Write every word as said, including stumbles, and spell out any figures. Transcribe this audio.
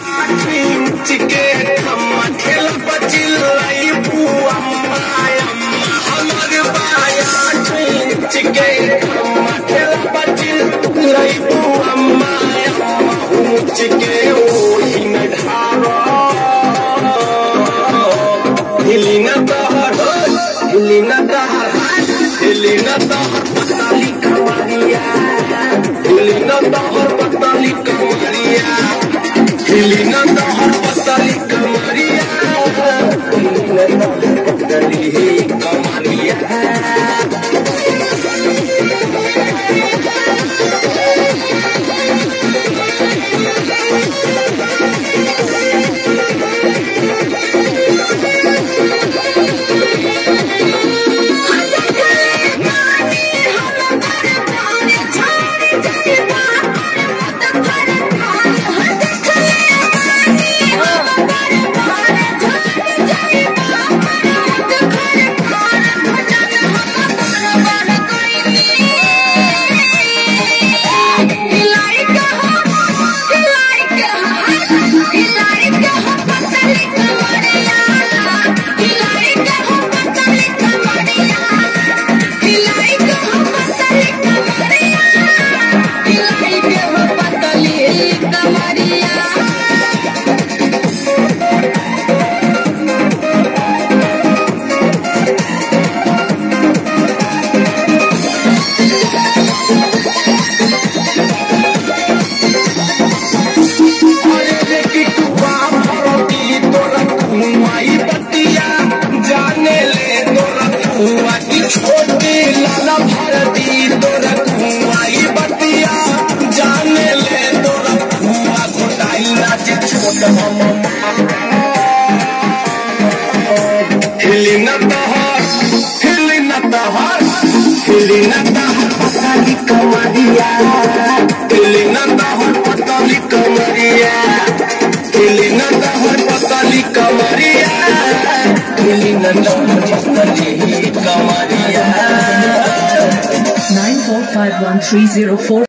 चिके अम्मा खेल बचिलाई अम्मा अम्मा हमर बाया चिके अम्मा खेल बचिलाई अम्मा अम्मा चिके ओही न ढारो हिली न तहर हिली न तहर हिली न तहर पताली कमरिया हिली न तहर पताली कमरिया हिली न तहर पताली कमरिया हिली न तहर पताली कमरिया छोटी लाला भारती तोरा कुआई बतिया जाने ले तोरा कुआ घोटाई नाच छोट हिली न तहर हिली न तहर हिली न तहर पताली कमरिया हिली न तहर पताली कमरिया हिली न तहर पताली कमरिया हिली न तहर पताली कमरिया nine four five one three zero four